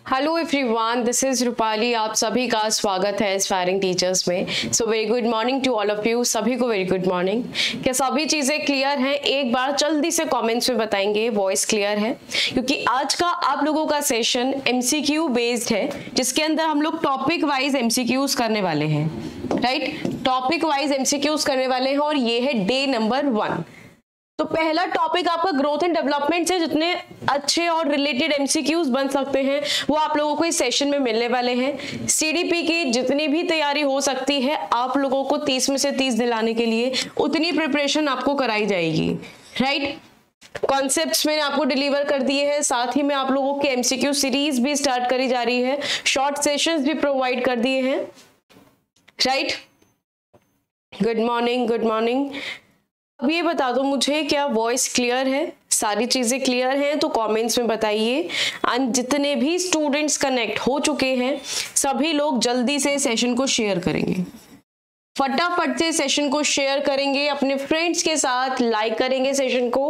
Hello everyone, this is Rupali. आप सभी का स्वागत है एस्पायरिंग टीचर्स में। So very good morning to all of you. सभी को वेरी गुड मॉर्निंग। क्या सभी चीज़ें क्लियर हैं? एक बार जल्दी से कमेंट्स में बताएंगे वॉइस क्लियर है, क्योंकि आज का आप लोगों का सेशन एमसीक्यू बेस्ड है, जिसके अंदर हम लोग टॉपिक वाइज एमसीक्यूज करने वाले हैं। राइट, टॉपिक वाइज एमसीक्यूज करने वाले हैं और ये है डे नंबर 1। तो पहला टॉपिक आपका ग्रोथ एंड डेवलपमेंट से जितने अच्छे और रिलेटेड एमसीक्यूज बन सकते हैं वो आप लोगों को इस सेशन में मिलने वाले हैं। सीडीपी की जितनी भी तैयारी हो सकती है आप लोगों को 30 में से 30 दिलाने के लिए उतनी प्रिपरेशन आपको कराई जाएगी। राइट, कॉन्सेप्ट्स मैंने आपको डिलीवर कर दिए हैं, साथ ही में आप लोगों के एमसीक्यू सीरीज भी स्टार्ट करी जा रही है, शॉर्ट सेशंस भी प्रोवाइड कर दिए हैं। Right, good morning, good morning. अब ये बता दो मुझे, क्या वॉइस क्लियर है? सारी चीजें क्लियर हैं तो कमेंट्स में बताइए। एंड जितने भी स्टूडेंट्स कनेक्ट हो चुके हैं सभी लोग जल्दी से सेशन को शेयर करेंगे, फटाफट से सेशन को शेयर करेंगे अपने फ्रेंड्स के साथ, लाइक करेंगे सेशन को।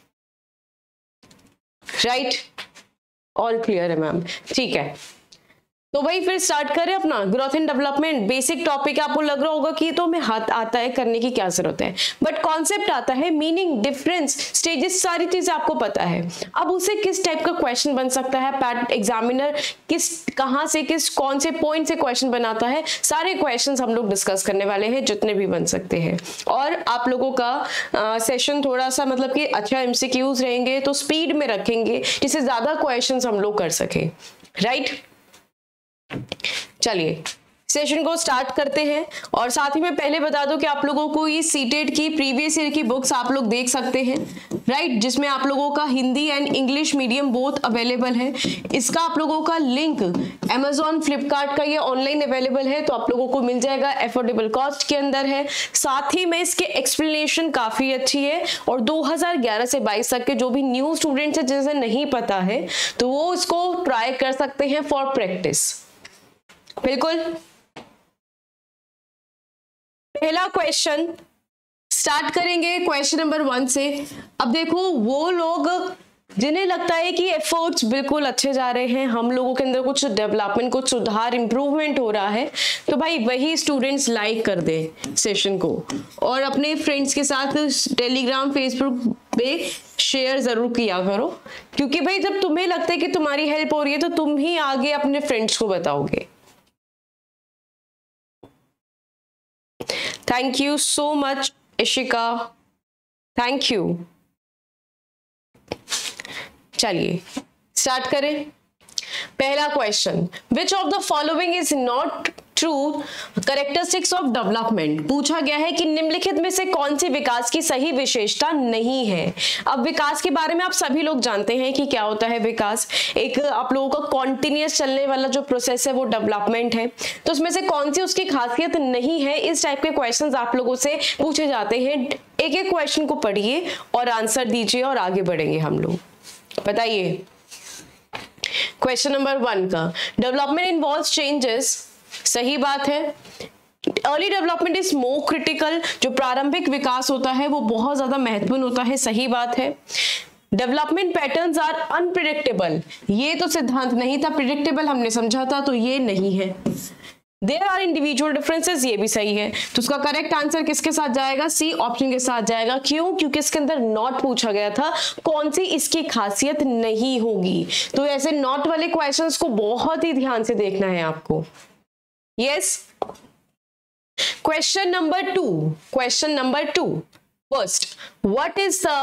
राइट, ऑल क्लियर है मैम, ठीक है। तो भाई फिर स्टार्ट करें अपना growth and development. Basic topic आपको लग रहा होगा कि तो हमें हाथ आता है, करने की क्या जरूरत है, बट कॉन्सेप्ट आता है, मीनिंग, डिफरेंस, स्टेजेस, सारी चीजें आपको पता है। अब उसे किस टाइप का क्वेश्चन बन सकता है, पैट एग्जामिनर कहां से कौन से पॉइंट से क्वेश्चन बनाता है, सारे क्वेश्चंस हम लोग डिस्कस करने वाले हैं जितने भी बन सकते हैं। और आप लोगों का सेशन थोड़ा सा मतलब कि अच्छा एमसीक्यूज रहेंगे तो स्पीड में रखेंगे जिससे ज्यादा क्वेश्चन हम लोग कर सके। राइट, चलिए सेशन को स्टार्ट करते हैं। और साथ ही में पहले बता दो कि आप लोगों को ये सीटेट की प्रीवियस ईयर की बुक्स आप लोग देख सकते हैं। राइट, जिसमें आप लोगों का Hindi and English medium both available है। इसका आप लोगों का लिंक अमेजॉन, फ्लिपकार्ट का ये ऑनलाइन अवेलेबल है, तो आप लोगों को मिल जाएगा, अफोर्डेबल कॉस्ट के अंदर है। साथ ही में इसके एक्सप्लेनेशन काफी अच्छी है और 2011 से 22 तक के जो भी न्यू स्टूडेंट्स है जिसे नहीं पता है तो वो इसको ट्राई कर सकते हैं फॉर प्रैक्टिस। बिल्कुल, पहला क्वेश्चन स्टार्ट करेंगे क्वेश्चन नंबर 1 से। अब देखो, वो लोग जिन्हें लगता है कि एफर्ट्स बिल्कुल अच्छे जा रहे हैं, हम लोगों के अंदर कुछ डेवलपमेंट, कुछ सुधार, इंप्रूवमेंट हो रहा है, तो भाई वही स्टूडेंट्स लाइक कर दें सेशन को और अपने फ्रेंड्स के साथ टेलीग्राम, फेसबुक पे शेयर जरूर किया करो, क्योंकि भाई जब तुम्हें लगता है कि तुम्हारी हेल्प हो रही है तो तुम ही आगे अपने फ्रेंड्स को बताओगे। Thank you so much Ishika, thank you. चलिए स्टार्ट करें। पहला question, which of the following is not true characteristics of development. पूछा गया है कि निम्नलिखित में से कौन सी विकास की सही विशेषता नहीं है। अब विकास के बारे में आप सभी लोग जानते हैं कि क्या होता है विकास। एक आप लोगों का कॉन्टिन्यूअस चलने वाला जो प्रोसेस है वो डेवलपमेंट है। तो उसमें से कौन सी उसकी खासियत नहीं है, इस टाइप के क्वेश्चंस आप लोगों से पूछे जाते हैं। एक एक क्वेश्चन को पढ़िए और आंसर दीजिए और आगे बढ़ेंगे हम लोग। बताइए क्वेश्चन नंबर 1 का, डेवलपमेंट इन्वॉल्व्स चेंजेस, सही बात है। Early development is more critical, जो प्रारंभिक विकास होता है वो बहुत ज्यादा महत्वपूर्ण होता है, सही बात है। डेवलपमेंट पैटर्न्स आर अनप्रिडिक्टेबल, ये तो सिद्धांत नहीं था, प्रिडिक्टेबल हमने समझा था, तो ये नहीं है। देयर आर इंडिविजुअल डिफरेंसेस, ये भी सही है। तो उसका करेक्ट आंसर किसके साथ जाएगा? सी ऑप्शन के साथ जाएगा। क्यों? क्योंकि इसके अंदर नॉट पूछा गया था कौन सी इसकी खासियत नहीं होगी। तो ऐसे नॉट वाले क्वेश्चंस को बहुत ही ध्यान से देखना है आपको। Yes. Question number 2. First, what is the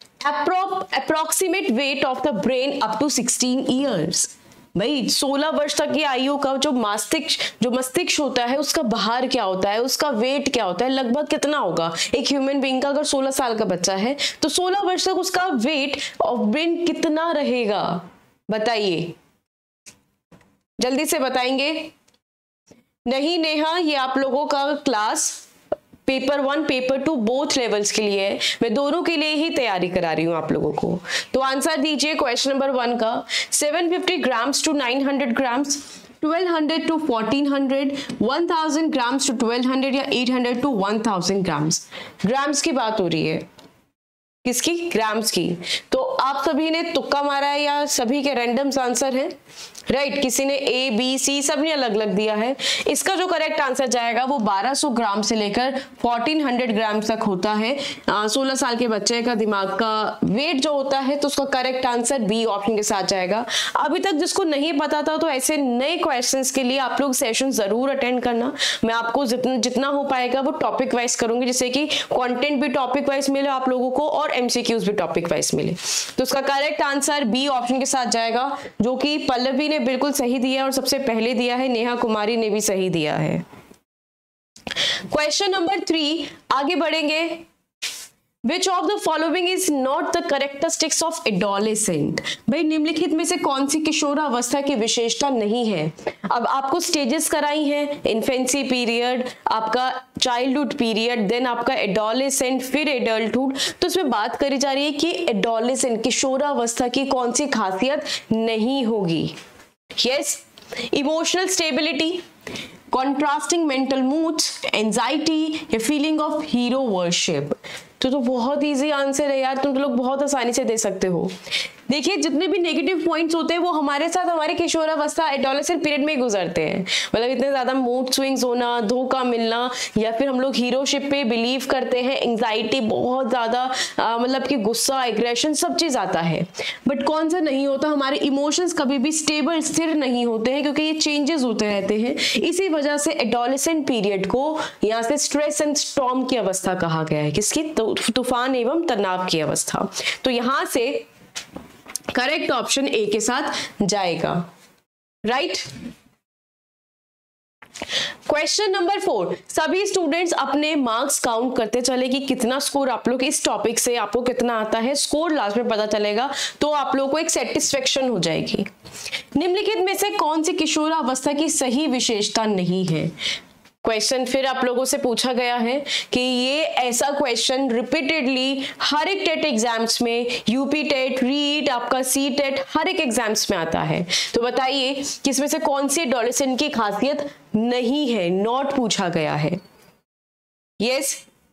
approximate weight of the brain up to 16 years? भाई 16 वर्ष तक की आयु का जो मस्तिष्क होता है उसका भार क्या होता है, उसका वेट क्या होता है, लगभग कितना होगा एक ह्यूमन बीइंग का। अगर 16 साल का बच्चा है तो 16 वर्ष तक उसका वेट ऑफ ब्रेन कितना रहेगा? बताइए, जल्दी से बताएंगे। नहीं नेहा, ये आप लोगों का class paper 1 paper 2 both levels के लिए है, मैं दोनों के लिए ही तैयारी करा रही हूं आप लोगों को। तो आंसर दीजिए क्वेश्चन नंबर 1 का। 750 grams to 900 grams, 1200 to 1400, 1000 grams to 1200 या 800 टू 1000 ग्राम्स। ग्राम्स की बात हो रही है, किसकी? ग्राम्स की। तो आप सभी ने तुक्का मारा है या सभी के रैंडम्स आंसर हैं? राइट, किसी ने ए बी सी सबने अलग अलग दिया है। इसका जो करेक्ट आंसर जाएगा वो 1200 ग्राम से लेकर 1400 ग्राम तक होता है। 16 साल के बच्चे का दिमाग का वेट जो होता है, तो उसका करेक्ट आंसर बी ऑप्शन के साथ जाएगा। अभी तक जिसको नहीं पता था, तो ऐसे नए क्वेश्चंस के लिए आप लोग सेशन जरूर अटेंड करना। मैं आपको जितना हो पाएगा वो टॉपिक वाइज करूंगी, जिससे कि कंटेंट भी टॉपिक वाइज मिले आप लोगों को और एमसीक्यूज भी टॉपिक वाइज मिले। तो उसका करेक्ट आंसर बी ऑप्शन के साथ जाएगा, जो कि पल्लवी ने बिल्कुल सही दिया और सबसे पहले दिया है, नेहा कुमारी ने भी सही दिया है। क्वेश्चन नंबर 3 आगे बढ़ेंगे। Which of the following is not the characteristics of adolescent? भाई निम्नलिखित में से कौन सी किशोरावस्था की विशेषता नहीं है? अब आपको स्टेजेस कराई हैं, इन्फेंसी पीरियड, आपका चाइल्डहुड पीरियड, देन आपका एडोलेसेंट, फिर एडल्टहुड। तो इसमें बात करी जा रही है कि एडोलेसेंट किशोरावस्था की कौन सी खासियत नहीं होगी? Yes, emotional stability, contrasting mental moods, anxiety या फीलिंग ऑफ हीरो वर्शिप। तो बहुत इजी आंसर है यार, तुम लोग बहुत आसानी से दे सकते हो। देखिए जितने भी नेगेटिव पॉइंट्स होते हैं वो हमारे साथ हमारे किशोरावस्था एडोलेसेंट पीरियड में ही गुजरते हैं। मतलब इतने ज्यादा मूड स्विंग्स होना, धोखा मिलना, या फिर हम लोग हीरोशिप पे बिलीव करते हैं, एंजाइटी बहुत ज्यादा, मतलब कि गुस्सा, एग्रेशन, सब चीज आता है। बट कौन सा नहीं होता? हमारे इमोशंस कभी भी स्टेबल, स्थिर नहीं होते हैं, क्योंकि ये चेंजेस होते रहते हैं। इसी वजह से एडोलेसेंट पीरियड को यहाँ से स्ट्रेस एंड स्टॉर्म की अवस्था कहा गया है। किसकी? तूफान एवं तनाव की अवस्था। तो यहां से करेक्ट ऑप्शन ए के साथ जाएगा। राइट। क्वेश्चन नंबर 4, सभी स्टूडेंट्स अपने मार्क्स काउंट करते चले कि कितना स्कोर आप लोग इस टॉपिक से आपको कितना आता है। स्कोर लास्ट में पता चलेगा, तो आप लोगों को एक सेटिस्फेक्शन हो जाएगी। निम्नलिखित में से कौन सी किशोरावस्था की सही विशेषता नहीं है? क्वेश्चन फिर आप लोगों से पूछा गया है कि ये ऐसा क्वेश्चन रिपीटेडली हर एक टेट एग्जाम्स में, यूपी टेट, रीट, आपका सी टेट, हर एक एग्जाम्स में आता है। तो बताइए कि इसमें से कौन सी एडोलेसेंट की खासियत नहीं है, नॉट पूछा गया है। Yes,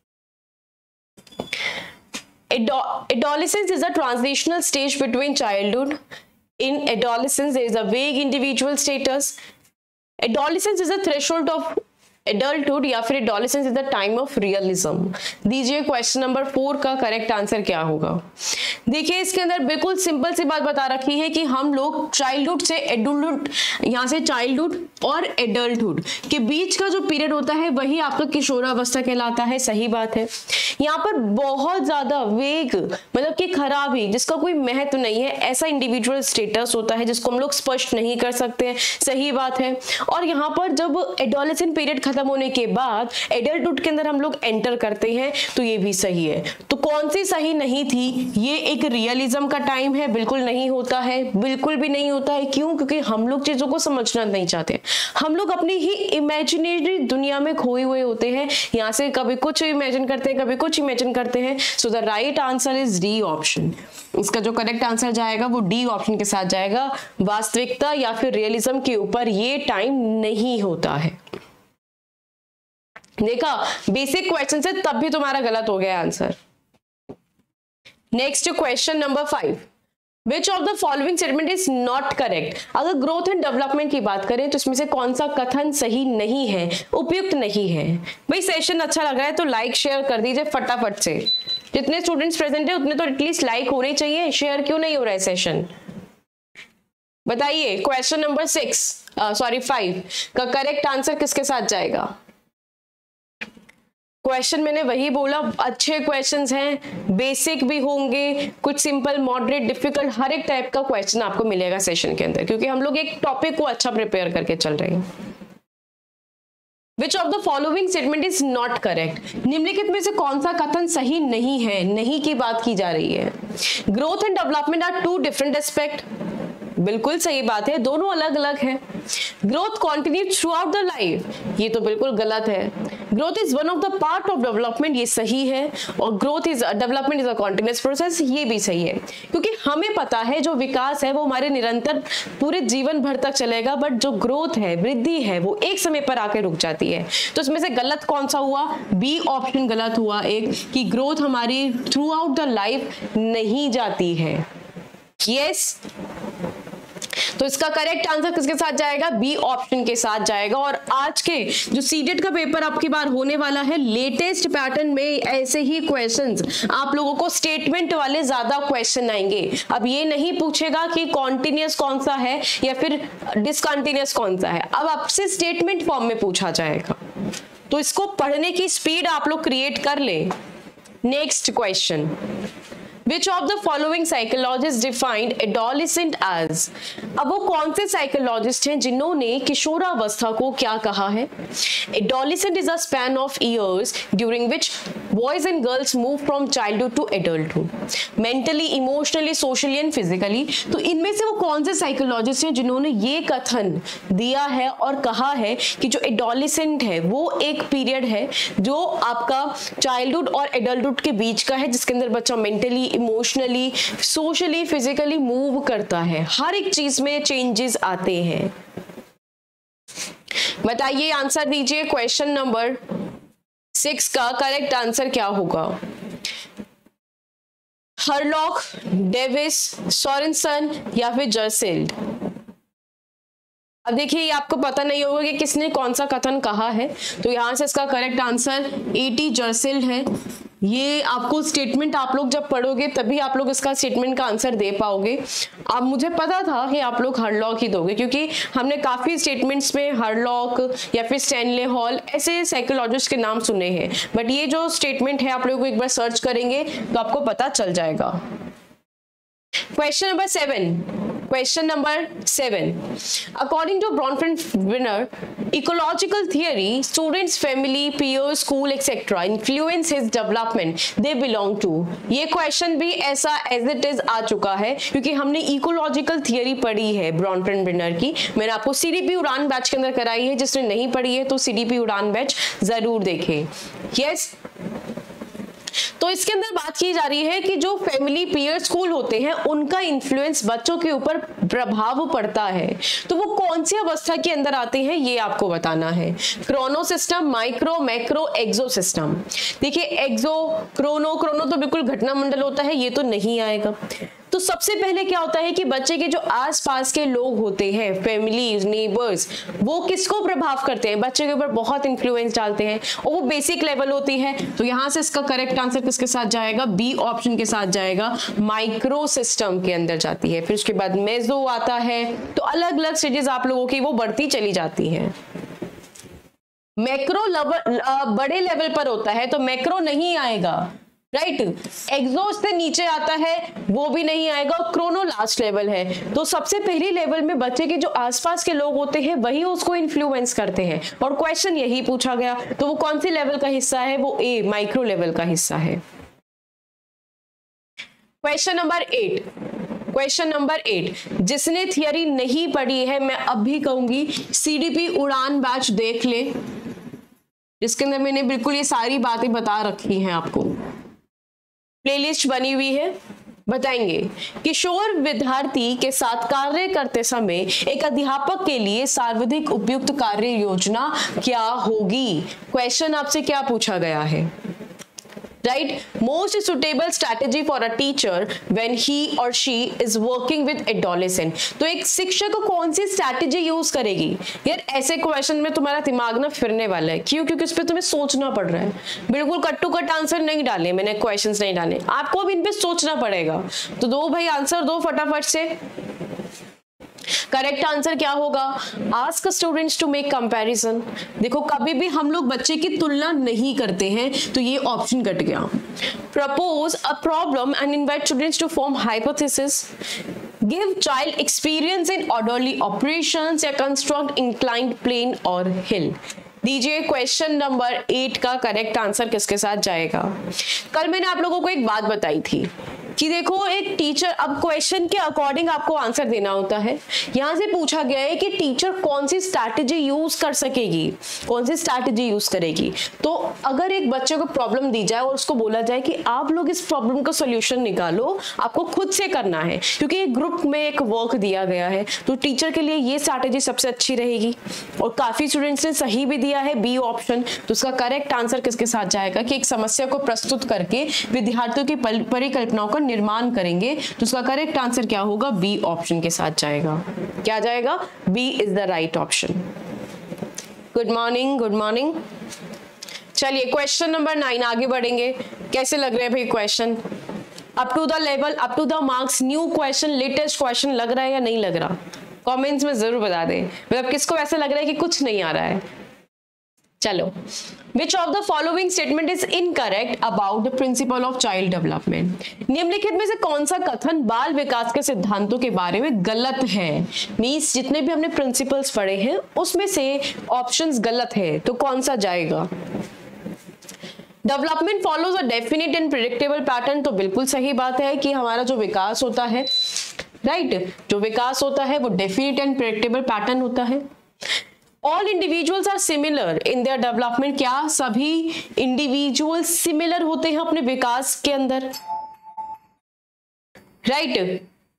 adolescence is a transitional stage between childhood. In adolescence there is a vague individual status. Adolescence is a threshold of adulthood या फिर adolescence is the time of realism। दीजिए क्वेश्चन नंबर 4 का correct answer क्या होगा? देखिए इसके अंदर बिल्कुल सिंपल सी बात बता रखी है कि हम लोग चाइल्डहुड से एडल्टहुड, यहाँ से चाइल्डहुड और एडल्टहुड के बीच का जो पीरियड होता है वही आपका किशोरावस्था कहलाता है। सही बात है। यहाँ पर बहुत ज्यादा वेग, मतलब कि खराबी, जिसका कोई महत्व नहीं है, ऐसा इंडिविजुअल स्टेटस होता है जिसको हम लोग स्पष्ट नहीं कर सकते हैं। सही बात है। और यहाँ पर जब एडोलेसेंट पीरियड खत्म होने के बाद एडल्टहुड के अंदर हम लोग एंटर करते हैं, तो ये भी सही है। तो कौन सी सही नहीं थी? ये एक रियलिज्म का टाइम है, बिल्कुल नहीं होता है, बिल्कुल भी नहीं होता है। क्यों? क्योंकि हम लोग चीजों को समझना नहीं चाहते। हम लोग अपनी ही इमेजिनरी दुनिया में खोए हुए होते हैं। यहाँ से कभी कुछ इमेजिन करते हैं, कभी कुछ इमेजिन करते हैं। So the right answer is D option. इसका जो करेक्ट आंसर जाएगा वो डी ऑप्शन के साथ जाएगा। वास्तविकता या फिर रियलिज्म के ऊपर ये टाइम नहीं होता है। देखा, बेसिक क्वेश्चन से तब भी तुम्हारा गलत हो गया answer. Next question number 5, which of the following statement is not correct? अगर ग्रोथ एंड डेवलपमेंट की बात करें तो इसमें से कौन सा कथन सही नहीं है, उपयुक्त नहीं है? भाई सेशन अच्छा लग रहा है तो लाइक शेयर कर दीजिए फटाफट से। जितने स्टूडेंट्स प्रेजेंट है उतने तो एटलीस्ट लाइक होने चाहिए। शेयर क्यों नहीं हो रहा है सेशन? बताइए। क्वेश्चन नंबर 5 का करेक्ट आंसर किसके साथ जाएगा? क्वेश्चन मैंने वही बोला, अच्छे क्वेश्चंस हैं, बेसिक भी होंगे, कुछ सिंपल, मॉडरेट, डिफिकल्ट, हर एक टाइप का क्वेश्चन आपको मिलेगा सेशन के अंदर, क्योंकि हम लोग एक टॉपिक को अच्छा प्रिपेयर करके चल रहे हैं। Which of the following statement is not correct? निम्नलिखित में से कौन सा कथन सही नहीं है? नहीं की बात की जा रही है। Growth and development are two different aspect. बिल्कुल सही बात है, दोनों अलग अलग है। Growth continue throughout the life, ये तो बिल्कुल गलत है। Growth is one of the part of development, ये सही है। और growth is development is a continuous process, ये भी सही है। क्योंकि हमें पता है जो विकास है वो हमारे निरंतर पूरे जीवन भर तक चलेगा, बट जो ग्रोथ है, वृद्धि है, वो एक समय पर आके रुक जाती है। तो इसमें से गलत कौन सा हुआ? बी ऑप्शन गलत हुआ एक, कि ग्रोथ हमारी थ्रू आउट द लाइफ नहीं जाती है। यस, तो इसका करेक्ट आंसर किसके साथ जाएगा? बी ऑप्शन के साथ जाएगा। और आज के जो सीटेट का पेपर आपकी बार होने वाला है, लेटेस्ट पैटर्न में ऐसे ही क्वेश्चंस आप लोगों को स्टेटमेंट वाले ज्यादा क्वेश्चन आएंगे। अब ये नहीं पूछेगा कि कॉन्टिन्यूअस कौन सा है या फिर डिसकंटिन्यूअस कौन सा है, अब आपसे स्टेटमेंट फॉर्म में पूछा जाएगा। तो इसको पढ़ने की स्पीड आप लोग क्रिएट कर ले। Next question, Which of the following psychologists defined adolescent as? अब वो कौन से साइकोलॉजिस्ट हैं जिन्होंने किशोरावस्था को क्या कहा है? Adolescent is a span of years during which boys and girls move from childhood to adulthood, mentally, emotionally, socially and physically। तो इनमें से वो कौन से साइकोलॉजिस्ट हैं जिन्होंने ये कथन दिया है और कहा है कि जो एडोलेसेंट है वो एक पीरियड है जो आपका चाइल्डहुड और एडल्टहुड के बीच का है, जिसके अंदर बच्चा mentally, emotionally, socially, physically move करता है, हर एक चीज में चेंजेस आते हैं। बताइए, आंसर दीजिए। क्वेश्चन नंबर 6 का करेक्ट आंसर क्या होगा? हरलॉक, डेविस, सोरेनसन या फिर जर्सिल्ड? अब देखिए, ये आपको पता नहीं होगा कि किसने कौन सा कथन कहा है, तो यहां से इसका करेक्ट आंसर ए.टी. जर्सिल्ड है। ये आपको स्टेटमेंट आप लोग जब पढ़ोगे तभी आप लोग इसका स्टेटमेंट का आंसर दे पाओगे। अब मुझे पता था कि आप लोग हरलॉक ही दोगे, क्योंकि हमने काफी स्टेटमेंट्स में हरलॉक या फिर स्टैनले हॉल ऐसे साइकोलॉजिस्ट के नाम सुने हैं, बट ये जो स्टेटमेंट है आप लोगों को एक बार सर्च करेंगे तो आपको पता चल जाएगा। Question number 7, Question number 7. According to Bronfenbrenner, ecological theory, students, family, peers, school, etc. influence his development they belong to. ये क्वेश्चन भी ऐसा as it is आ चुका है, क्योंकि हमने इकोलॉजिकल थियरी पढ़ी है ब्रॉनफेनब्रेनर की। मैंने आपको सीडीपी उड़ान बैच के अंदर कराई है, जिसने नहीं पढ़ी है तो सीडीपी उड़ान बैच जरूर देखें। यस, तो इसके अंदर बात की जा रही है कि जो फैमिली, पीयर, स्कूल होते हैं उनका इन्फ्लुएंस बच्चों के ऊपर प्रभाव पड़ता है। तो वो कौन सी अवस्था के अंदर आते हैं ये आपको बताना है। Chrono system, micro, macro, exo system. देखिए, एक्सो, क्रोनो तो बिल्कुल घटना मंडल होता है, ये तो नहीं आएगा। तो सबसे पहले क्या होता है कि बच्चे के जो आसपास के लोग होते हैं, फैमिली, नेबर्स, वो किसको प्रभाव करते हैं? बच्चे के ऊपर बहुत इन्फ्लुएंस डालते हैं, और वो बेसिक लेवल होती है। तो यहां से इसका करेक्ट आंसर किसके साथ जाएगा? बी ऑप्शन के साथ जाएगा, माइक्रो सिस्टम के अंदर जाती है। फिर उसके बाद मेसो आता है। तो अलग अलग स्टेजेस आप लोगों की वो बढ़ती चली जाती है। मैक्रो बड़े लेवल पर होता है तो मैक्रो नहीं आएगा, राइट। एक्सो से नीचे आता है, वो भी नहीं आएगा। क्रोनो लास्ट लेवल है। तो सबसे पहली लेवल में बच्चे के जो आसपास के लोग होते हैं वही उसको इन्फ्लुएंस करते हैं, और क्वेश्चन यही पूछा गया। तो वो कौन सी लेवल का हिस्सा है? वो ए, माइक्रो लेवल का हिस्सा है। क्वेश्चन नंबर 8, क्वेश्चन नंबर 8, जिसने थियरी नहीं पढ़ी है, मैं अब भी कहूंगी सीडीपी उड़ान बैच देख ले, जिसके अंदर मैंने बिल्कुल ये सारी बातें बता रखी हैं आपको। प्लेलिस्ट बनी हुई है। बताएंगे, किशोर विद्यार्थी के साथ कार्य करते समय एक अध्यापक के लिए सर्वाधिक उपयुक्त कार्य योजना क्या होगी? क्वेश्चन आपसे क्या पूछा गया है? right? Most suitable strategy for a teacher when he or she is working with adolescent. तो एक शिक्षक कौन सी स्ट्रैटेजी यूज करेगी? यार ऐसे क्वेश्चन में तुम्हारा दिमाग ना फिरने वाला है। क्यों? क्योंकि उस पर तुम्हें सोचना पड़ रहा है। बिल्कुल कट टू कट आंसर नहीं डाले मैंने, क्वेश्चंस नहीं डाले, आपको अब इन पे सोचना पड़ेगा। तो दो भाई आंसर दो फटाफट से। करेक्ट आंसर क्या होगा? Ask students to make comparison. देखो, कभी भी हम लोग बच्चे की तुलना नहीं करते हैं, तो ये ऑप्शन कट गया। Propose a problem and invite students to form hypothesis. Give child experience in orderly operations या कंस्ट्रक्ट इंक्लाइंड प्लेन और हिल। दीजिए, क्वेश्चन नंबर 8 का करेक्ट आंसर किसके साथ जाएगा? कल मैंने आप लोगों को एक बात बताई थी कि देखो एक टीचर, अब क्वेश्चन के अकॉर्डिंग आपको आंसर देना होता है। यहां से पूछा गया है कि टीचर कौन सी स्ट्रैटेजी यूज कर सकेगी, कौन सी स्ट्रैटेजी यूज करेगी। तो अगर एक बच्चे को प्रॉब्लम दी जाए और उसको बोला जाए कि आप लोग इस प्रॉब्लम का सोल्यूशन निकालो, आपको खुद से करना है, क्योंकि एक ग्रुप में एक वर्क दिया गया है, तो टीचर के लिए ये स्ट्रैटेजी सबसे अच्छी रहेगी। और काफी स्टूडेंट्स ने सही भी दिया है बी ऑप्शन, तो उसका करेक्ट आंसर किसके साथ जाएगा कि एक समस्या को प्रस्तुत करके विद्यार्थियों की परिकल्पनाओं का निर्माण करेंगे, तो उसका करेक्ट आंसर क्या होगा, बी ऑप्शन के साथ जाएगा। क्या जाएगा, B is the right option. Good morning, good morning. चलिए क्वेश्चन नंबर 9 आगे बढ़ेंगे। कैसे लग रहे हैं भाई question, up to the level, up to the marks, new question, latest question लग रहा है या नहीं लग रहा, कमेंट्स में जरूर बता दें। मतलब किसको ऐसा लग रहा है कि कुछ नहीं आ रहा है। चलो, which of the following statement is incorrect about the principle of child development. निम्नलिखित में से कौन सा कथन बाल विकास के सिद्धांतों के बारे में गलत है। मींस जितने भी हमने प्रिंसिपल्स पढ़े हैं उसमें से ऑप्शंस गलत है, तो कौन सा जाएगा। Development follows a definite and predictable pattern, तो बिल्कुल सही बात है कि हमारा जो विकास होता है, राइट, जो विकास होता है वो डेफिनेट एंड प्रेडिक्टेबल पैटर्न होता है। All individuals are similar in their development, क्या सभी इंडिविजुअल सिमिलर होते हैं अपने विकास के अंदर, राइट।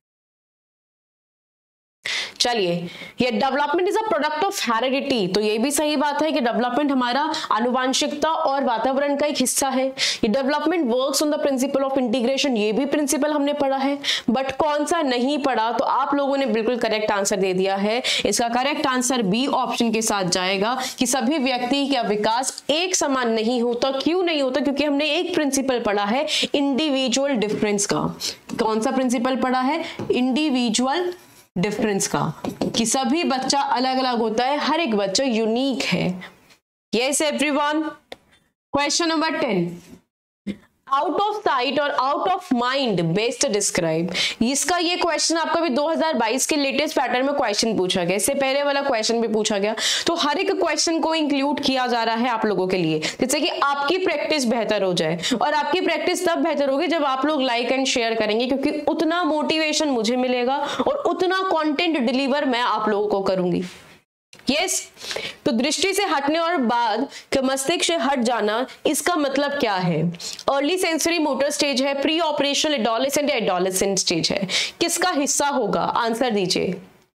चलिए, ये development is a product of heredity, तो ये भी सही बात है कि डेवलपमेंट हमारा आनुवांशिकता और वातावरण का एक हिस्सा है। ये development works on the principle of integration, ये भी प्रिंसिपल हमने पढ़ा है, बट कौन सा नहीं पढ़ा, तो आप लोगों ने बिल्कुल करेक्ट आंसर दे दिया है। इसका करेक्ट आंसर बी ऑप्शन के साथ जाएगा कि सभी व्यक्ति का विकास एक समान नहीं होता। क्यों नहीं होता, क्योंकि हमने एक प्रिंसिपल पढ़ा है इंडिविजुअल डिफरेंस का। कौन सा प्रिंसिपल पढ़ा है, इंडिविजुअल डिफरेंस का, कि सभी बच्चा अलग अलग होता है, हर एक बच्चा यूनिक है। Yes everyone. Question number 10, out of sight और out of mind best describe. इसका ये क्वेश्चन आपका भी 2022 के लेटेस्ट पैटर्न में क्वेश्चन पूछा गया, इससे पहले वाला क्वेश्चन भी पूछा गया, तो हर एक क्वेश्चन को इंक्लूड किया जा रहा है आप लोगों के लिए, जिससे कि आपकी प्रैक्टिस बेहतर हो जाए। और आपकी प्रैक्टिस तब बेहतर होगी जब आप लोग लाइक एंड शेयर करेंगे, क्योंकि उतना मोटिवेशन मुझे मिलेगा और उतना कंटेंट डिलीवर मैं आप लोगों को करूंगी। यस, तो दृष्टि से हटने और बाद के मस्तिष्क से हट जाना, इसका मतलब क्या है। अर्ली सेंसरी मोटर स्टेज है, प्री ऑपरेशनल एडोलेसेंट या एडोलेसेंट स्टेज है, किसका हिस्सा होगा, आंसर दीजिए।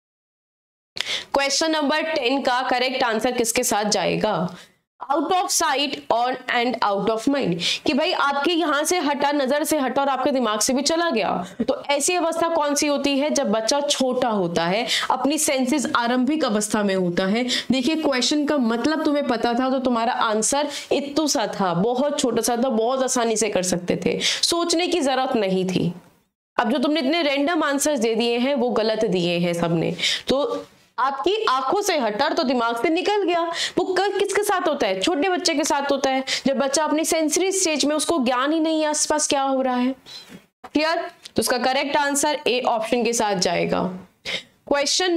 क्वेश्चन नंबर 10 का करेक्ट आंसर किसके साथ जाएगा, आउट ऑफ साइट और एंड आउट ऑफ माइंड, कि भाई आपके यहां से हटा, नजर से हटा और आपके दिमाग से भी चला गया। तो ऐसी अवस्था कौन सी होती है, जब बच्चा छोटा होता है, अपनी सेंसेस आरंभिक अवस्था में होता है। देखिए क्वेश्चन का मतलब तुम्हें पता था, तो तुम्हारा आंसर इतना सा था, बहुत छोटा सा था, बहुत आसानी से कर सकते थे, सोचने की जरूरत नहीं थी। अब जो तुमने इतने रैंडम आंसर्स दे दिए हैं वो गलत दिए हैं सबने, तो आपकी आंखों से हटा तो दिमाग से निकल गया। वो किसके साथ होता है, छोटे बच्चे के साथ होता है, जब बच्चा अपनी सेंसरी स्टेज में, उसको ज्ञान ही नहीं है आसपास क्या हो रहा है। क्लियर, तो उसका करेक्ट आंसर ए ऑप्शन के साथ जाएगा। Question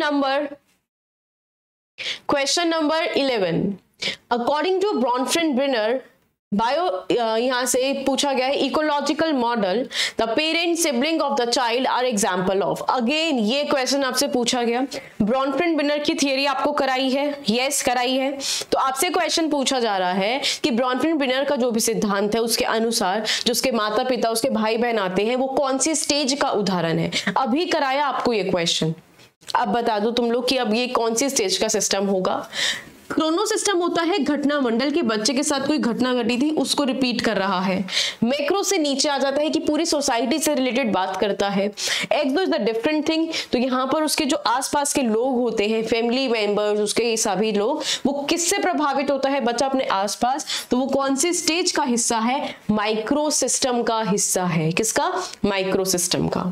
number 11, according to Bronfenbrenner bio, यहां से पूछा गया है, ecological model the parent sibling of the child are example of. Again ये क्वेश्चन आपसे पूछा गया, ब्रॉनफ्रेंड ब्रिनर की थियरी आपको कराई है, यस कराई है, तो आपसे क्वेश्चन पूछा जा रहा है कि ब्रॉनफ्रेंड ब्रिनर का जो भी सिद्धांत है उसके अनुसार जो उसके माता पिता, उसके भाई बहन आते हैं, वो कौन सी स्टेज का उदाहरण है। अभी कराया आपको ये क्वेश्चन, अब बता दो तुम लोग कि अब ये कौन सी स्टेज का सिस्टम होगा। क्रोनो सिस्टम होता है घटना मंडल के बच्चे के साथ कोई घटना घटी थी उसको रिपीट कर रहा है। मैक्रो से नीचे आ जाता है कि पूरी सोसाइटी से रिलेटेड बात करता है। Exo is the different thing, तो यहाँ पर उसके जो आसपास के लोग होते हैं, फैमिली मेंबर्स, उसके सभी लोग, वो किससे प्रभावित होता है बच्चा अपने आसपास, तो वो कौन सी स्टेज का हिस्सा है, माइक्रो सिस्टम का हिस्सा है। किसका, माइक्रो सिस्टम का।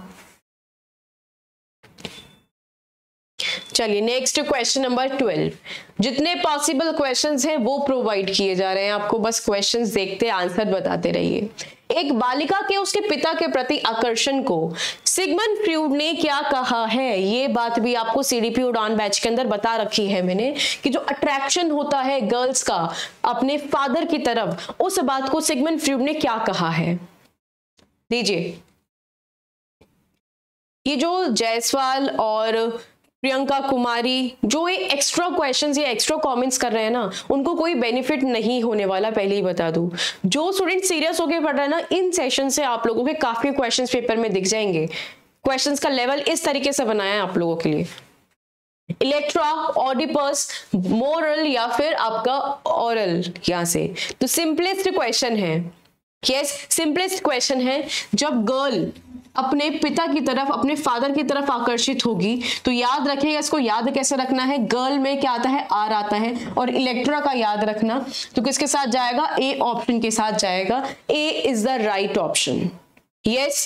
चलिए नेक्स्ट क्वेश्चन नंबर 12, जितने पॉसिबल क्वेश्चंस हैं वो प्रोवाइड किए जा रहे हैं आपको, बस क्वेश्चंस देखते आंसर बताते रहिए। एक बालिका के उसके पिता के प्रति आकर्षण को सिगमंड फ्रॉइड ने क्या कहा है। ये बात भी आपको सीडीपी उड़ान बैच के अंदर बता रखी है मैंने, कि जो अट्रैक्शन होता है गर्ल्स का अपने फादर की तरफ, उस बात को सिगमंड फ्रॉइड ने क्या कहा है, दीजिए। ये जो जायसवाल और प्रियंका कुमारी जो ये एक्स्ट्रा क्वेश्चंस या एक्स्ट्रा कमेंट्स कर रहे हैं ना, उनको कोई बेनिफिट नहीं होने वाला, पहले ही बता दूं। जो स्टूडेंट सीरियस होकर पढ़ रहा है ना, इन सेशन से आप लोगों के काफी क्वेश्चंस पेपर में दिख जाएंगे। क्वेश्चंस का लेवल इस तरीके से बनाया है आप लोगों के लिए। इलेक्ट्रा, ऑडिपस, मोरल या फिर आपका ओरल, यहां से तो सिंपलेस्ट क्वेश्चन है, यस सिंपलेस्ट क्वेश्चन है। जब गर्ल अपने पिता की तरफ, अपने फादर की तरफ आकर्षित होगी तो याद रखिएगा, इसको याद कैसे रखना है। गर्ल में क्या आता है, आर आता है, और इलेक्ट्रा का याद रखना तो किसके साथ जाएगा, ए ऑप्शन के साथ जाएगा। A is the right option, yes.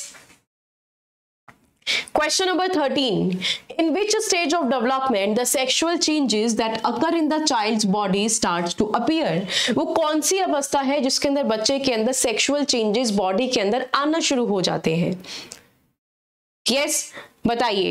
Question number 13. In which stage of development the sexual changes that occur in the child's body starts to appear? वो कौन सी अवस्था है जिसके अंदर बच्चे के अंदर सेक्सुअल चेंजेस बॉडी के अंदर आना शुरू हो जाते हैं? यस, बताइए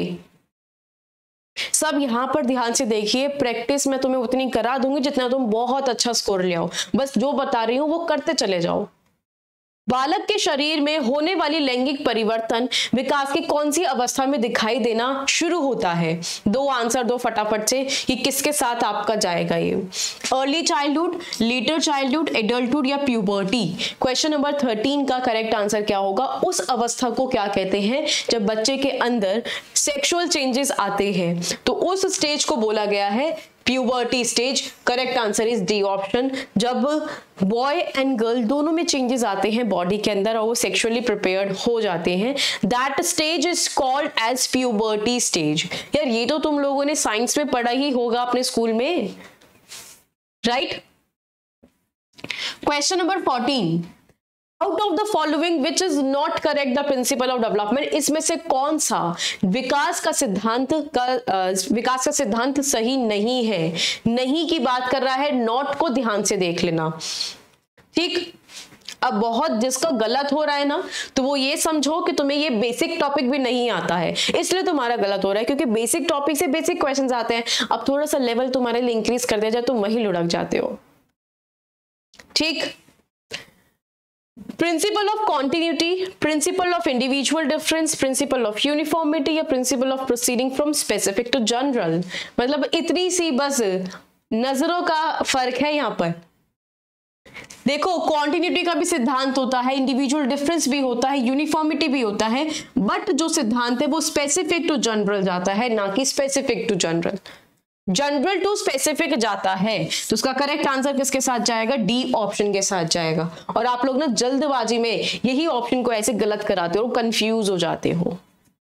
सब। यहां पर ध्यान से देखिए, प्रैक्टिस मैं तुम्हें उतनी करा दूंगी जितना तुम बहुत अच्छा स्कोर ले आओ। बस जो बता रही हूं वो करते चले जाओ। बालक के शरीर में होने वाली लैंगिक परिवर्तन विकास की कौन सी अवस्था में दिखाई देना शुरू होता है? दो आंसर दो फटाफट से, ये किसके साथ आपका जाएगा ये? Early childhood, later childhood, adulthood या प्यूबर्टी? क्वेश्चन नंबर 13 का करेक्ट आंसर क्या होगा? उस अवस्था को क्या कहते हैं जब बच्चे के अंदर सेक्सुअल चेंजेस आते हैं, तो उस स्टेज को बोला गया है puberty stage. Correct answer is D option. जब बॉय एंड गर्ल दोनों में चेंजेस आते हैं बॉडी के अंदर और वो सेक्सुअली प्रिपेयर्ड हो जाते हैं, that stage is called as puberty stage. यार ये तो तुम लोगों ने साइंस में पढ़ा ही होगा अपने स्कूल में, right? Question number 14, out of the following which is not correct the principle of development? इसमें से कौन सा विकास का सिद्धांत सही नहीं है? नहीं की बात कर रहा है, नॉट को ध्यान से देख लेना, ठीक? अब बहुत जिसका गलत हो रहा है ना, तो वो ये समझो कि तुम्हें ये बेसिक टॉपिक भी नहीं आता है, इसलिए तुम्हारा गलत हो रहा है, क्योंकि बेसिक टॉपिक से बेसिक क्वेश्चंस आते हैं। अब थोड़ा सा लेवल तुम्हारे लिए इंक्रीज कर दिया जाए, तुम वही लुढ़क जाते हो, ठीक? Principle of continuity, principle of individual difference, principle of uniformity या principle of proceeding from specific to general? मतलब इतनी सी बस नजरों का फर्क है यहाँ पर। देखो कॉन्टिन्यूटी का भी सिद्धांत होता है, इंडिविजुअल डिफरेंस भी होता है, यूनिफॉर्मिटी भी होता है, बट जो सिद्धांत है वो स्पेसिफिक टू जनरल जाता है, ना कि specific to general. General to specific जाता है, तो उसका करेक्ट आंसर किसके साथ जाएगा? डी ऑप्शन के साथ जाएगा। और आप लोग ना जल्दबाजी में यही ऑप्शन को ऐसे गलत कराते हो, कंफ्यूज हो जाते हो।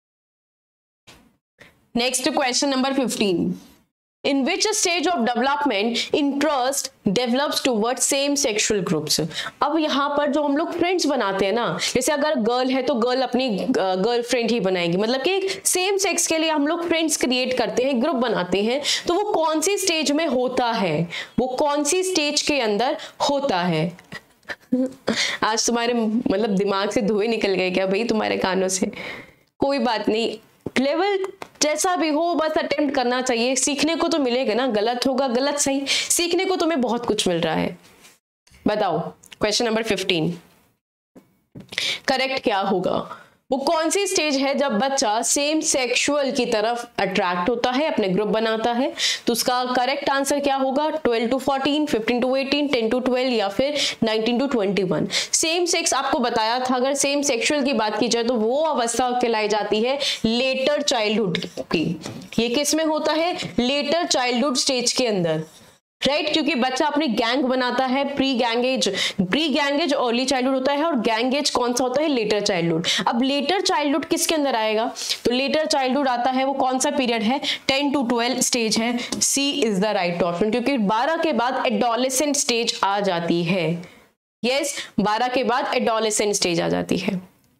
Next question number 15, in which stage of development interest develops towards same sexual groups? अब यहाँ पर जो हम लोग फ्रेंड्स बनाते हैं ना, जैसे अगर गर्ल है तो गर्ल अपनी गर्लफ्रेंड ही बनाएगी, मतलब कि सेम सेक्स के लिए हम लोग फ्रेंड्स क्रिएट करते हैं, ग्रुप बनाते हैं, तो वो कौन सी स्टेज में होता है? वो कौन सी स्टेज के अंदर होता है? आज तुम्हारे मतलब दिमाग से धुएं निकल गए क्या भाई तुम्हारे कानों से? कोई बात नहीं, लेवल जैसा भी हो बस अटेम्प्ट करना चाहिए, सीखने को तो मिलेगा ना, गलत होगा गलत सही, सीखने को तुम्हें बहुत कुछ मिल रहा है। बताओ क्वेश्चन नंबर 15 करेक्ट क्या होगा? वो कौन सी स्टेज है जब बच्चा सेम सेक्सुअल की तरफ अट्रैक्ट होता है, अपने ग्रुप बनाता है? तो उसका करेक्ट आंसर क्या होगा? 12 to 14, 15 to 18, 10 to 12 या फिर 19 to 21। सेम सेक्स आपको बताया था, अगर सेम सेक्सुअल की बात की जाए तो वो अवस्था कहलाई जाती है लेटर चाइल्डहुड की। ये किस में होता है? लेटर चाइल्डहुड स्टेज के अंदर, राइट? क्योंकि बच्चा अपनी गैंग बनाता है, प्री गैंगेज अर्ली चाइल्डहुड होता है और गैंगेज कौन सा होता है? Later childhood. अब लेटर चाइल्डहुड किसके अंदर आएगा? तो लेटर चाइल्डहुड आता है, वो कौन सा पीरियड है? 10 to 12 स्टेज है। C is the right option, क्योंकि 12 के बाद एडोलेसेंट स्टेज आ जाती है। यस, 12 के बाद एडोलेसेंट स्टेज आ जाती है,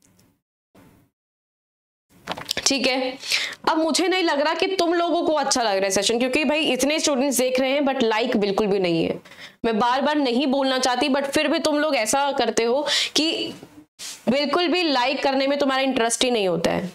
ठीक है? अब मुझे नहीं लग रहा कि तुम लोगों को अच्छा लग रहा है सेशन, क्योंकि भाई इतने स्टूडेंट्स देख रहे हैं बट लाइक बिल्कुल भी नहीं है। मैं बार बार नहीं बोलना चाहती, बट फिर भी तुम लोग ऐसा करते हो कि बिल्कुल भी लाइक करने में तुम्हारा इंटरेस्ट ही नहीं होता है।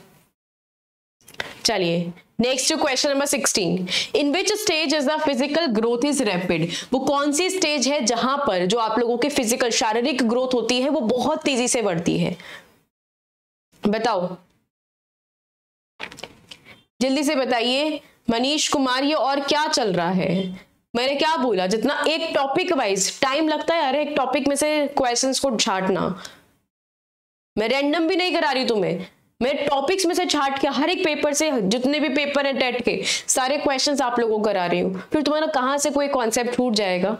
चलिए next question number 16, in which stage is the physical growth is rapid? वो कौन सी स्टेज है जहां पर जो आप लोगों के फिजिकल शारीरिक ग्रोथ होती है वो बहुत तेजी से बढ़ती है? बताओ। जल्दी से बताइए मनीष कुमार, ये और क्या चल रहा है? मैंने क्या बोला, जितना एक टॉपिक वाइज टाइम लगता है अरे एक टॉपिक में से क्वेश्चंस को छांटना, मैं रैंडम भी नहीं करा रही तुम्हें, मैं टॉपिक्स में से छांट के हर एक पेपर से जितने भी पेपर है टेट के सारे क्वेश्चंस आप लोगों को करा रही हूं, फिर तुम्हारा कहां से कोई कॉन्सेप्ट छूट जाएगा?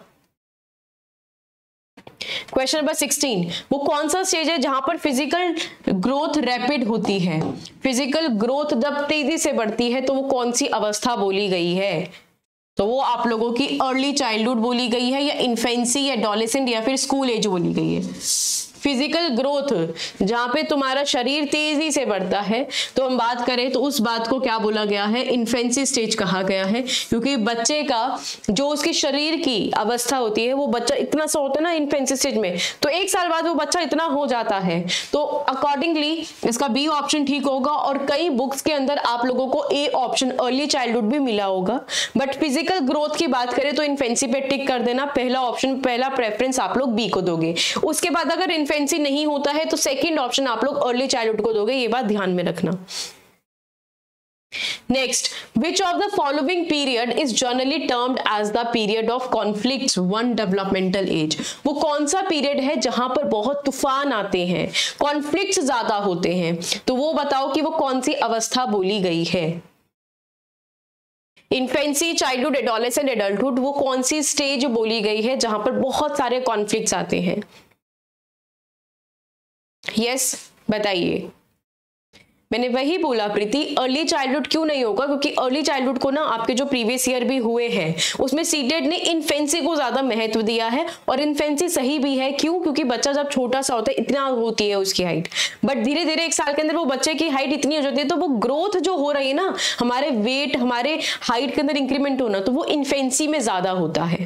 क्वेश्चन नंबर 16, वो कौन सा स्टेज है जहां पर फिजिकल ग्रोथ रैपिड होती है? फिजिकल ग्रोथ जब तेजी से बढ़ती है तो वो कौन सी अवस्था बोली गई है? तो वो आप लोगों की अर्ली चाइल्डहुड बोली गई है, या इन्फेंसी, या एडोलेसेंट, या फिर स्कूल एज बोली गई है। फिजिकल ग्रोथ जहां पे तुम्हारा शरीर तेजी से बढ़ता है, तो हम बात करें तो उस बात को क्या बोला गया है? इन्फेंसी स्टेज कहा गया है, क्योंकि बच्चे का जो उसकी शरीर की अवस्था होती है वो बच्चा इतना सा होता है ना इन्फेंसी स्टेज में, तो 1 साल बाद वो बच्चा इतना हो जाता है, तो अकॉर्डिंगली इसका बी ऑप्शन ठीक होगा। और कई बुक्स के अंदर आप लोगों को ए ऑप्शन अर्ली चाइल्डहुड भी मिला होगा, बट फिजिकल ग्रोथ की बात करें तो इन्फेंसी पे टिक कर देना, पहला ऑप्शन, पहला प्रेफरेंस आप लोग बी को दोगे। उसके बाद अगर इन्फेंसी नहीं होता है तो सेकंड ऑप्शन आप लोग अर्ली चाइल्डहुड को दोगे, ये बात ध्यान में रखना। Next, which of the following period is generally termed as the period of conflicts one developmental age? वो कौन सा पीरियड है जहां पर बहुत तूफान आते हैं, कॉन्फ्लिक्ट्स ज्यादा होते हैं, तो वो बताओ कि वो कौन सी अवस्था बोली गई है? इन्फेंसी, चाइल्डहुड, एडोलेसेंट, एडल्टहुड, वो कौन सी स्टेज बोली गई है जहां पर बहुत सारे कॉन्फ्लिक्ट्स आते हैं? यस बताइए। मैंने वही बोला प्रीति, अर्ली चाइल्डहुड क्यों नहीं होगा, क्योंकि अर्ली चाइल्डहुड को ना आपके जो प्रीवियस ईयर भी हुए हैं उसमें सीटेट ने इन्फेंसी को ज्यादा महत्व दिया है, और इन्फेंसी सही भी है। क्यों? क्योंकि बच्चा जब छोटा सा होता है इतना होती है उसकी हाइट, बट धीरे धीरे 1 साल के अंदर वो बच्चे की हाइट इतनी हो जाती है, तो वो ग्रोथ जो हो रही है ना, हमारे वेट, हमारे हाइट के अंदर इंक्रीमेंट होना, तो वो इन्फेंसी में ज्यादा होता है।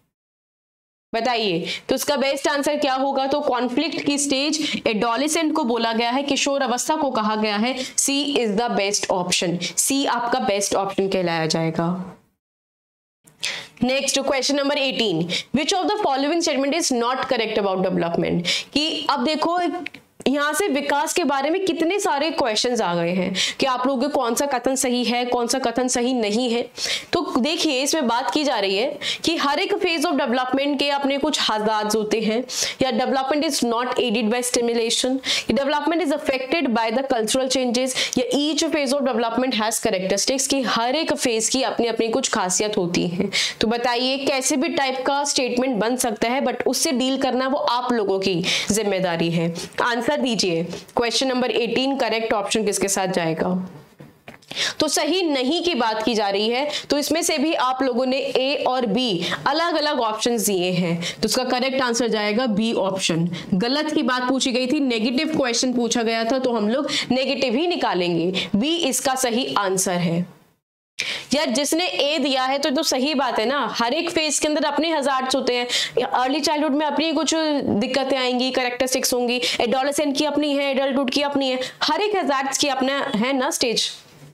बताइए तो उसका बेस्ट आंसर क्या होगा? तो कॉन्फ्लिक्ट की स्टेज एडोलेसेंट को बोला गया है, किशोर अवस्था को कहा गया है। C is the best option, C आपका बेस्ट ऑप्शन कहलाया जाएगा। Next question number 18, which of the following statement is not correct about development? कि अब देखो यहां से विकास के बारे में कितने सारे क्वेश्चंस आ गए हैं कि आप लोगों को कौन सा कथन सही है, कौन सा कथन सही नहीं है। तो देखिए इसमें बात की जा रही है कि हर एक फेज ऑफ डेवलपमेंट के अपने कुछ हालात होते हैं, या development is not aided by stimulation, development is affected by the cultural changes, या each phase of development has characteristics, की हर एक फेज की अपनी अपनी कुछ खासियत होती है। तो बताइए कैसे भी टाइप का स्टेटमेंट बन सकता है, बट उससे डील करना वो आप लोगों की जिम्मेदारी है। आंसर दीजिए। क्वेश्चन नंबर 18 करेक्ट ऑप्शन किसके साथ जाएगा? तो सही नहीं की बात की जा रही है, तो इसमें से भी आप लोगों ने ए और बी अलग अलग ऑप्शंस दिए हैं, तो उसका करेक्ट आंसर जाएगा बी ऑप्शन। गलत की बात पूछी गई थी, नेगेटिव क्वेश्चन पूछा गया था, तो हम लोग नेगेटिव ही निकालेंगे। बी इसका सही आंसर है। यार जिसने ए दिया है तो सही बात है ना, हर एक फेज के अंदर अपने हजार्ड्स होते हैं। अर्ली चाइल्डहुड में अपनी कुछ दिक्कतें आएंगी, कैरेक्टरिस्टिक्स होंगी, एडोलेसेंट की अपनी है, एडल्टहुड की अपनी है, हर एक हजार्ड्स की अपना है ना स्टेज।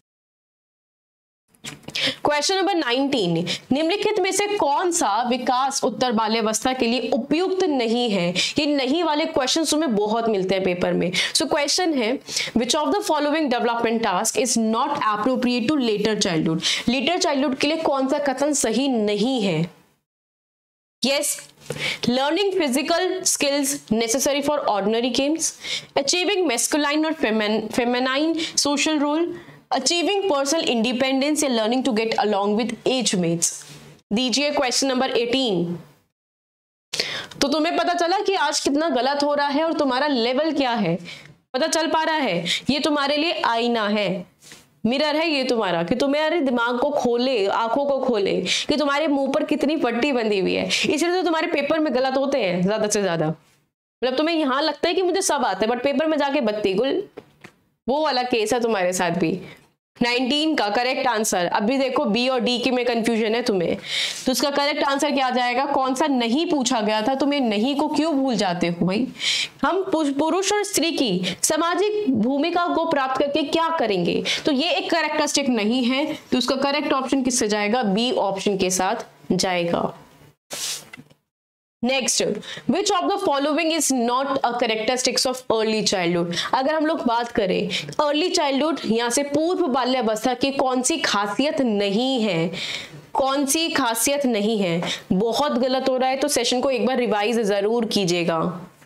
क्वेश्चन नंबर 19, निम्नलिखित में से कौन सा विकास उत्तर बाल्यावस्था के लिए उपयुक्त नहीं है? ये नहीं वाले क्वेश्चन तुम्हें बहुत मिलते हैं पेपर में। सो क्वेश्चन है, which of the following development task is not appropriate to later childhood? Later childhood के लिए कौन सा कथन सही नहीं है? Yes, learning physical skills necessary for ordinary games, achieving masculine or feminine social role, achieving personal independence, या learning to get along with age mates। दीजिए क्वेश्चन नंबर 18। तो तुम्हें पता चला कि आज कितना गलत हो रहा है और तुम्हारा लेवल क्या है, पता चल पा रहा है? ये तुम्हारे लिए आईना है, मिरर है ये तुम्हारा, कि तुम्हारे दिमाग को खोले, आंखों को खोले कि तुम्हारे मुंह पर कितनी पट्टी बंधी हुई है। इसलिए तो तुम्हारे पेपर में गलत होते हैं ज्यादा से ज्यादा। मतलब तुम्हें यहाँ लगता है कि मुझे सब आता है, बट पेपर में जाके बत्ती गुल, वो वाला केस है तुम्हारे साथ भी। 19 का करेक्ट आंसर, अभी देखो बी और डी की में कंफ्यूजन है तुम्हें, तो उसका करेक्ट आंसर क्या जाएगा? कौन सा नहीं पूछा गया था? तुम्हें नहीं को क्यों भूल जाते हो भाई? हम पुरुष और स्त्री की सामाजिक भूमिका को प्राप्त करके क्या करेंगे? तो ये एक कैरेक्टरिस्टिक नहीं है, तो उसका करेक्ट ऑप्शन किससे जाएगा? बी ऑप्शन के साथ जाएगा। Next, which of the following is not a characteristics of early childhood. अगर हम लोग बात करें अर्ली चाइल्डहुड, यहाँ से पूर्व बाल्यावस्था की कौन सी खासियत नहीं है, कौन सी खासियत नहीं है, बहुत गलत हो रहा है तो सेशन को एक बार रिवाइज जरूर कीजिएगा।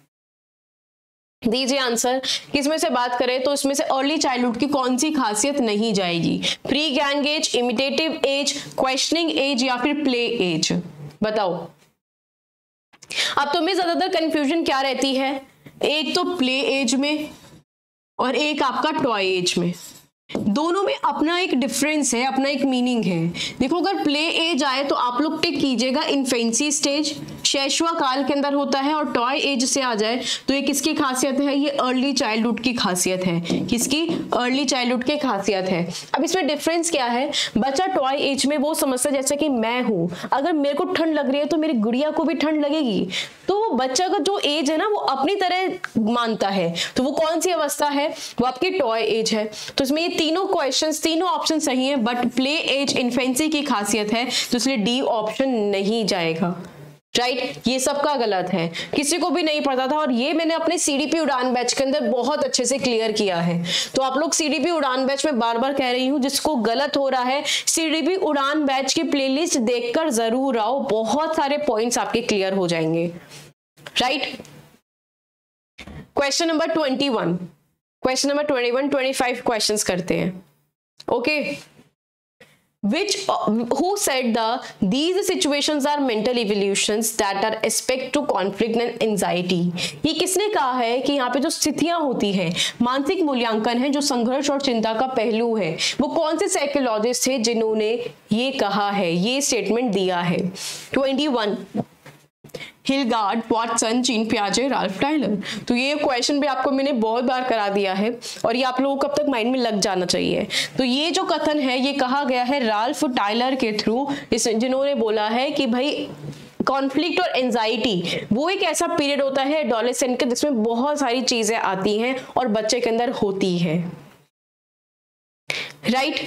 दीजिए आंसर, किसमें से बात करें तो इसमें से अर्ली चाइल्डहुड की कौन सी खासियत नहीं जाएगी? Pre gang age, imitative age, questioning age या फिर प्ले एज, बताओ। अब तुम्हें ज्यादातर कंफ्यूजन क्या रहती है, एक तो प्ले एज में और एक आपका टॉय एज में, दोनों में अपना एक डिफरेंस है, अपना एक मीनिंग है। देखो अगर प्ले एज आए तो आप लोग टिक कीजिएगा इन्फेंसी स्टेज, शैशवा काल के अंदर होता है, और टॉय एज से आ जाए तो ये किसकी खासियत है, ये अर्ली चाइल्डहुड की खासियत है। किसकी? अर्ली चाइल्डहुड की खासियत है। अब इसमें डिफरेंस क्या है, बच्चा टॉय एज में वो समझता है जैसे कि मैं हूं, अगर मेरे को ठंड लग रही है तो मेरी गुड़िया को भी ठंड लगेगी, तो वो बच्चा का जो एज है ना वो अपनी तरह मानता है, तो वो कौन सी अवस्था है, वो आपकी टॉय एज है। तो इसमें ये तीनों क्वेश्चंस, तीनों ऑप्शन सही है, बट प्ले एज इन्फेंसी की खासियत है तो इसलिए डी ऑप्शन नहीं जाएगा। राइट, ये सबका गलत है, किसी को भी नहीं पता था, और ये मैंने अपने सीडीपी उड़ान बैच के अंदर बहुत अच्छे से क्लियर किया है। तो आप लोग सीडीपी उड़ान बैच में बार बार कह रही हूं, जिसको गलत हो रहा है सीडीपी उड़ान बैच की प्लेलिस्ट देखकर जरूर आओ, बहुत सारे पॉइंट्स आपके क्लियर हो जाएंगे। Right, question number 21, question number 21, 25 questions करते हैं। Okay, who said these situations are mental evolutions that are aspect to conflict and anxiety। ये किसने कहा है कि यहाँ पे जो स्थितियां होती हैं, मानसिक मूल्यांकन है, जो संघर्ष और चिंता का पहलू है, वो कौन से साइकोलॉजिस्ट थे जिन्होंने ये कहा है, ये स्टेटमेंट दिया है? 21, हिलगार्ड, वाटसन, जीन पियाजे, राल्फ टायलर। तो ये क्वेश्चन भी आपको मैंने बहुत बार करा दिया है और ये आप लोगों को अब तक माइंड में लग जाना चाहिए। तो ये जो कथन है ये कहा गया है राल्फ टायलर के थ्रू, जिन्होंने बोला है कि भाई कॉन्फ्लिक्ट और एंजाइटी वो एक ऐसा पीरियड होता है एडोलेसेंट के जिसमें बहुत सारी चीजें आती हैं और बच्चे के अंदर होती है। Right,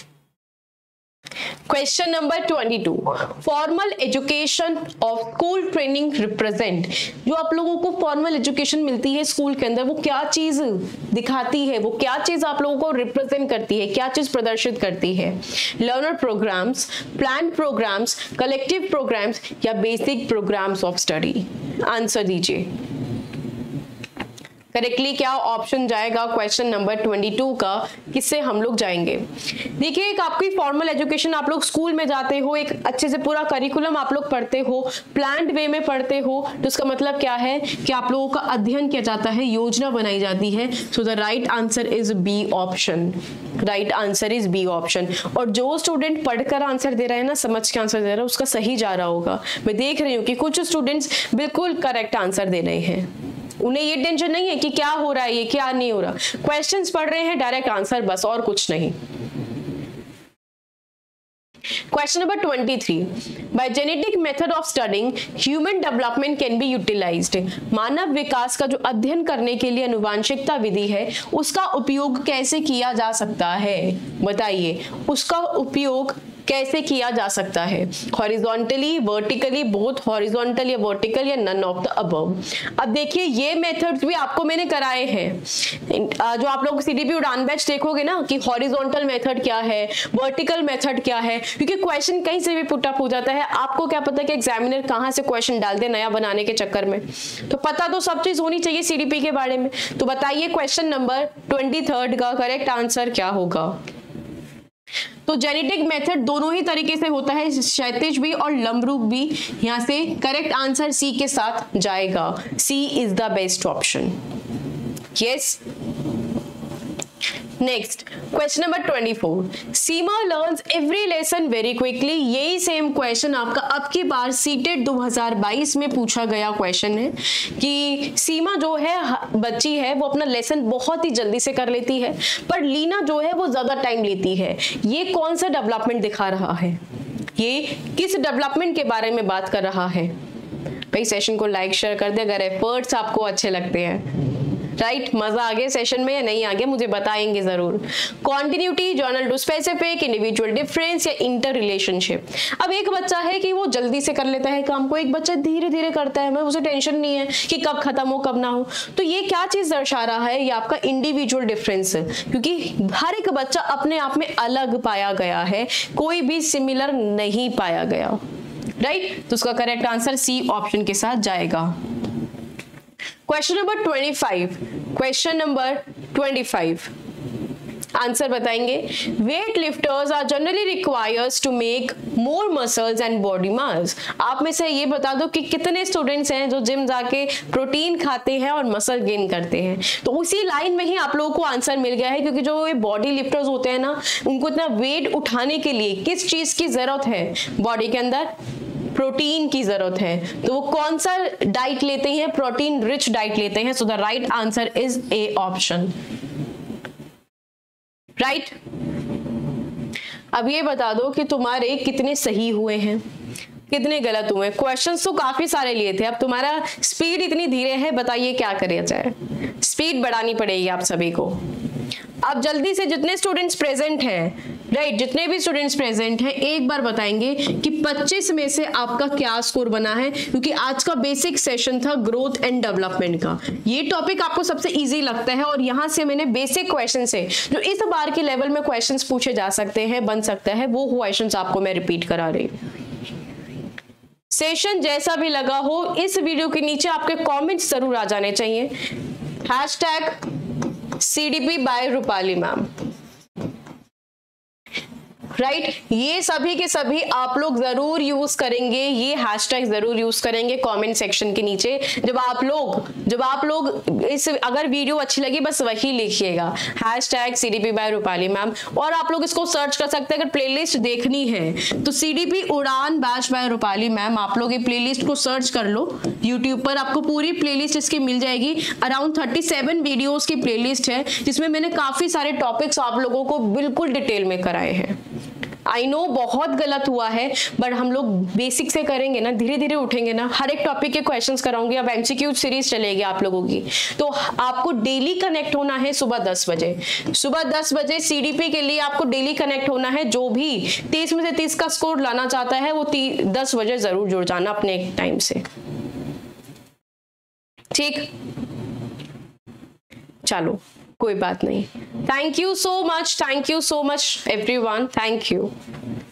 question number 22, formal education of school training represent. जो आप लोगों को फॉर्मल एजुकेशन मिलती है स्कूल के अंदर, वो क्या चीज दिखाती है, वो क्या चीज आप लोगों को रिप्रेजेंट करती है, क्या चीज प्रदर्शित करती है? Learner programs, plan programs, collective programs या basic programs of study? Answer दीजिए करेक्टली, क्या ऑप्शन जाएगा क्वेश्चन नंबर 22 का, किससे हम लोग जाएंगे? देखिए, एक आपकी फॉर्मल एजुकेशन, आप लोग स्कूल में जाते हो, एक अच्छे से पूरा करिकुलम आप लोग पढ़ते हो, प्लान्ड वे में पढ़ते हो, तो उसका मतलब क्या है कि आप लोगों का अध्ययन किया जाता है, योजना बनाई जाती है। So the right answer is B option, right answer is B option. और जो स्टूडेंट पढ़कर आंसर दे रहा है ना, समझ के आंसर दे रहा है, उसका सही जा रहा होगा। मैं देख रही हूँ कि कुछ स्टूडेंट्स बिल्कुल करेक्ट आंसर दे रहे हैं, उन्हें ये टेंशन नहीं है कि क्या हो रहा है, ये क्या नहीं हो रहा, क्वेश्चंस पढ़ रहे हैं, डायरेक्ट आंसर बस, और कुछ नहीं। Question number 23, by genetic method of studying human development can be utilized. मानव विकास का जो अध्ययन करने के लिए अनुवांशिकता विधि है, उसका उपयोग कैसे किया जा सकता है? बताइए, उसका उपयोग कैसे किया जा सकता है? हॉरिजॉन्टली, वर्टिकली, बोथ हॉरिजॉन्टल या वर्टिकल, या नन ऑफ द अबव? अब देखिए, ये मेथड्स भी आपको मैंने कराए हैं। जो आप लोग सीडीपी उड़ान बैच देखोगे ना कि हॉरिजॉन्टल मेथड क्या है, वर्टिकल मेथड क्या है, क्योंकि क्वेश्चन कहीं से भी पुट अप हो जाता है। आपको क्या पता कि एग्जामिनर कहां से क्वेश्चन डाल दे नया बनाने के चक्कर में, तो पता तो सब चीज होनी चाहिए सीडीपी के बारे में। तो बताइए क्वेश्चन नंबर 23 का करेक्ट आंसर क्या होगा? तो जेनेटिक मेथड दोनों ही तरीके से होता है, क्षैतिज भी और लंबरूप भी। यहां से करेक्ट आंसर सी के साथ जाएगा, C is the best option. Yes, next question number 24, Seema learns every lesson very quickly. यही सेम क्वेश्चन आपका अब की बार सीटेट 2022 में पूछा गया क्वेश्चन है कि सीमा जो है बच्ची है वो अपना लेसन बहुत ही जल्दी से कर लेती है, पर लीना जो है वो ज्यादा टाइम लेती है। ये कौन सा डेवलपमेंट दिखा रहा है? ये किस डेवलपमेंट के बारे में बात कर रहा है? भाई सेशन को लाइक शेयर कर दे अगर एफर्ट्स आपको अच्छे लगते हैं। राइट, मजा आ गया सेशन में या नहीं आ गया मुझे बताएंगे जरूर। Continuity, general to specific, individual difference या इंटर रिलेशनशिप। अब एक बच्चा है कि वो जल्दी से कर लेता है काम को, एक बच्चा धीरे धीरे करता है, उसे टेंशन नहीं है कि कब खत्म हो कब ना हो। तो ये क्या चीज दर्शा रहा है, ये आपका इंडिविजुअल डिफरेंस है, क्योंकि हर एक बच्चा अपने आप में अलग पाया गया है, कोई भी सिमिलर नहीं पाया गया। राइट, तो उसका करेक्ट आंसर सी ऑप्शन के साथ जाएगा। क्वेश्चन नंबर 25, क्वेश्चन नंबर 25 आंसर बताएंगे। Weightlifters are generally requires to make more muscles and body mass. आप में से ये बता दो कि कितने स्टूडेंट्स हैं जो जिम जाके प्रोटीन खाते हैं और मसल गेन करते हैं। तो उसी लाइन में ही आप लोगों को आंसर मिल गया है, क्योंकि जो ये बॉडी लिफ्टर्स होते हैं ना, उनको इतना वेट उठाने के लिए किस चीज की जरूरत है बॉडी के अंदर, प्रोटीन की जरूरत है। तो वो कौन सा डाइट लेते हैं, प्रोटीन रिच डाइट लेते हैं। So the right answer is A option. Right, अब ये बता दो कि तुम्हारे कितने सही हुए हैं, कितने गलत हुए। क्वेश्चंस तो काफी सारे लिए थे, अब तुम्हारा स्पीड इतनी धीरे है, बताइए क्या करें जाए। स्पीड बढ़ानी पड़ेगी आप सभी को। अब जल्दी से जितने स्टूडेंट्स प्रेजेंट हैं, राइट, जितने भी स्टूडेंट्स प्रेजेंट हैं एक बार बताएंगे कि 25 में से आपका क्या स्कोर बना है, क्योंकि आज का बेसिक सेशन था ग्रोथ एंड डेवलपमेंट का। ये टॉपिक आपको सबसे इजी लगता है और यहां से मैंने बेसिक क्वेश्चन से जो इस बार के लेवल में क्वेश्चंस पूछे जा सकते हैं, बन सकता है, वो क्वेश्चंस आपको मैं रिपीट करा रही हूं। सेशन जैसा भी लगा हो, इस वीडियो के नीचे आपके कमेंट्स जरूर आ जाने चाहिए। #CDP by Rupali ma'am. Right, ये सभी के सभी आप लोग जरूर यूज करेंगे, ये हैशटैग जरूर यूज करेंगे कमेंट सेक्शन के नीचे। जब आप लोग इस, अगर वीडियो अच्छी लगी बस वही लिखिएगा, #CDP बाय रूपाली मैम। और आप लोग इसको सर्च कर सकते हैं, अगर प्लेलिस्ट देखनी है तो CDP उड़ान बैच बाय रूपाली मैम, आप लोग ये प्लेलिस्ट को सर्च कर लो यूट्यूब पर, आपको पूरी प्लेलिस्ट इसकी मिल जाएगी। अराउंड 37 वीडियोस की प्लेलिस्ट है, जिसमें मैंने काफी सारे टॉपिक्स आप लोगों को बिल्कुल डिटेल में कराए हैं। आई नो बहुत गलत हुआ है, बट हम लोग बेसिक से करेंगे ना, धीरे धीरे उठेंगे ना। हर एक टॉपिक के क्वेश्चंस कराऊंगी, अब MCQ सीरीज चलेगी आप लोगों की। तो आपको डेली कनेक्ट होना है सुबह 10 बजे। सुबह 10 बजे CDP के लिए आपको डेली कनेक्ट होना है। जो भी 30 में से 30 का स्कोर लाना चाहता है वो 10 बजे जरूर जुड़ जाना अपने टाइम से। ठीक, चलो कोई बात नहीं। Thank you so much everyone, thank you.